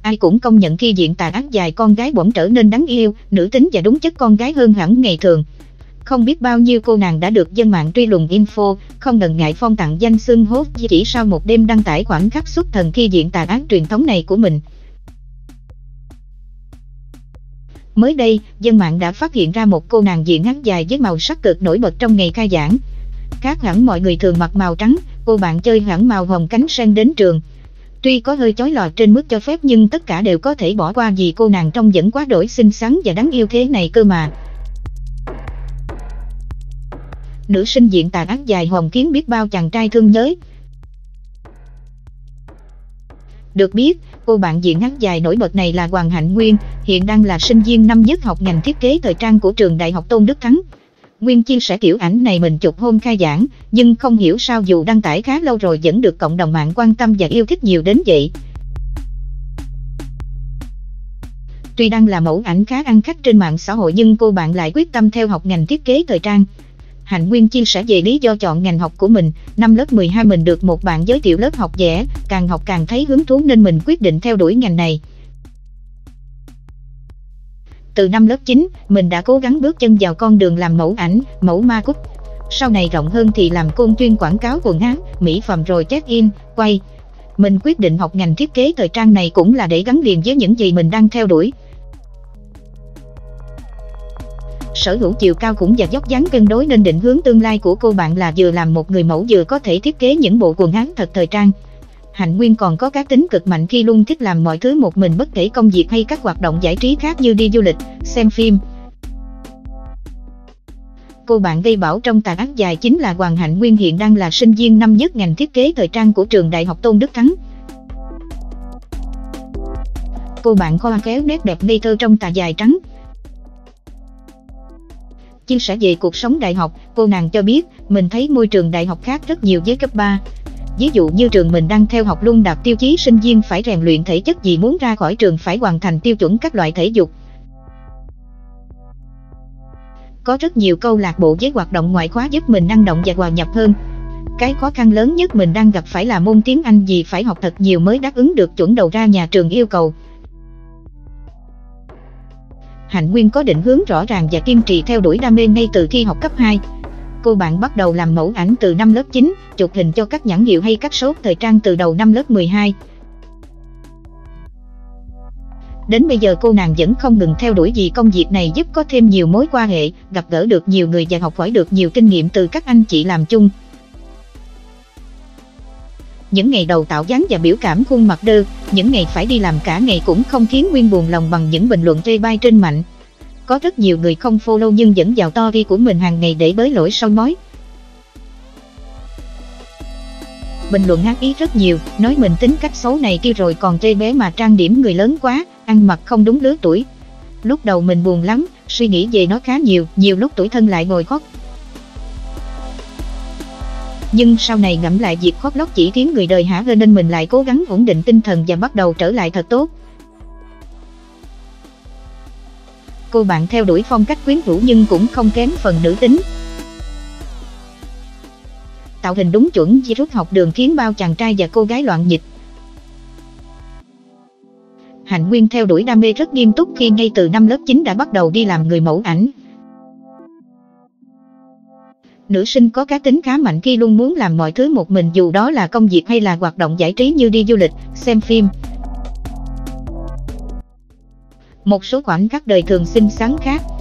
ai cũng công nhận khi diện tà áo dài con gái bỗng trở nên đáng yêu, nữ tính và đúng chất con gái hơn hẳn ngày thường. Không biết bao nhiêu cô nàng đã được dân mạng truy lùng info, không ngần ngại phong tặng danh xưng hot chỉ sau một đêm đăng tải khoảnh khắc xuất thần khi diện tà áo truyền thống này của mình. Mới đây, dân mạng đã phát hiện ra một cô nàng diện áo dài với màu sắc cực nổi bật trong ngày khai giảng. Khác hẳn mọi người thường mặc màu trắng, cô bạn chơi hẳn màu hồng cánh sen đến trường. Tuy có hơi chói lòa trên mức cho phép nhưng tất cả đều có thể bỏ qua vì cô nàng trông vẫn quá đổi xinh xắn và đáng yêu thế này cơ mà. Nữ sinh diện tà áo dài hồng khiến biết bao chàng trai thương nhớ. Được biết, cô bạn diện áo dài nổi bật này là Hoàng Hạnh Nguyên, hiện đang là sinh viên năm nhất học ngành thiết kế thời trang của trường Đại học Tôn Đức Thắng. Nguyên chia sẻ kiểu ảnh này mình chụp hôm khai giảng, nhưng không hiểu sao dù đăng tải khá lâu rồi vẫn được cộng đồng mạng quan tâm và yêu thích nhiều đến vậy. Tuy đang là mẫu ảnh khá ăn khách trên mạng xã hội nhưng cô bạn lại quyết tâm theo học ngành thiết kế thời trang. Hạnh Nguyên chia sẻ về lý do chọn ngành học của mình. Năm lớp 12 mình được một bạn giới thiệu lớp học vẽ, càng học càng thấy hứng thú nên mình quyết định theo đuổi ngành này. Từ năm lớp 9, mình đã cố gắng bước chân vào con đường làm mẫu ảnh, mẫu make-up. Sau này rộng hơn thì làm công chuyên quảng cáo quần áo, mỹ phẩm rồi check-in, quay. Mình quyết định học ngành thiết kế thời trang này cũng là để gắn liền với những gì mình đang theo đuổi. Sở hữu chiều cao cũng và dốc dáng cân đối nên định hướng tương lai của cô bạn là vừa làm một người mẫu vừa có thể thiết kế những bộ quần áo thật thời trang. Hạnh Nguyên còn có cá tính cực mạnh khi luôn thích làm mọi thứ một mình bất kể công việc hay các hoạt động giải trí khác như đi du lịch, xem phim. Cô bạn gây bão trong tà áo dài chính là Hoàng Hạnh Nguyên, hiện đang là sinh viên năm nhất ngành thiết kế thời trang của trường Đại học Tôn Đức Thắng. Cô bạn khoa khéo nét đẹp ngây thơ trong tà dài trắng. Chia sẻ về cuộc sống đại học, cô nàng cho biết, mình thấy môi trường đại học khác rất nhiều với cấp 3. Ví dụ như trường mình đang theo học luôn đạt tiêu chí sinh viên phải rèn luyện thể chất vì muốn ra khỏi trường phải hoàn thành tiêu chuẩn các loại thể dục. Có rất nhiều câu lạc bộ với hoạt động ngoại khóa giúp mình năng động và hòa nhập hơn. Cái khó khăn lớn nhất mình đang gặp phải là môn tiếng Anh vì phải học thật nhiều mới đáp ứng được chuẩn đầu ra nhà trường yêu cầu. Hạnh Nguyên có định hướng rõ ràng và kiên trì theo đuổi đam mê ngay từ khi học cấp 2. Cô bạn bắt đầu làm mẫu ảnh từ năm lớp 9, chụp hình cho các nhãn hiệu hay các shop thời trang từ đầu năm lớp 12. Đến bây giờ cô nàng vẫn không ngừng theo đuổi vì công việc này giúp có thêm nhiều mối quan hệ, gặp gỡ được nhiều người và học hỏi được nhiều kinh nghiệm từ các anh chị làm chung. Những ngày đầu tạo dáng và biểu cảm khuôn mặt đơ, những ngày phải đi làm cả ngày cũng không khiến Nguyên buồn lòng bằng những bình luận chê bai trên mạng. Có rất nhiều người không follow nhưng vẫn vào story của mình hàng ngày để bới lỗi soi mói. Bình luận ác ý rất nhiều, nói mình tính cách xấu này kia rồi còn chê bé mà trang điểm người lớn quá, ăn mặc không đúng lứa tuổi. Lúc đầu mình buồn lắm, suy nghĩ về nó khá nhiều lúc tủi thân lại ngồi khóc. Nhưng sau này ngẫm lại việc khóc lóc chỉ khiến người đời hả hê nên mình lại cố gắng ổn định tinh thần và bắt đầu trở lại thật tốt. Cô bạn theo đuổi phong cách quyến rũ nhưng cũng không kém phần nữ tính. Tạo hình đúng chuẩn virus học đường khiến bao chàng trai và cô gái loạn nhịp. Hạnh Nguyên theo đuổi đam mê rất nghiêm túc khi ngay từ năm lớp 9 đã bắt đầu đi làm người mẫu ảnh. Nữ sinh có cá tính khá mạnh khi luôn muốn làm mọi thứ một mình dù đó là công việc hay là hoạt động giải trí như đi du lịch, xem phim. Một số khoảnh khắc đời thường xinh xắn khác.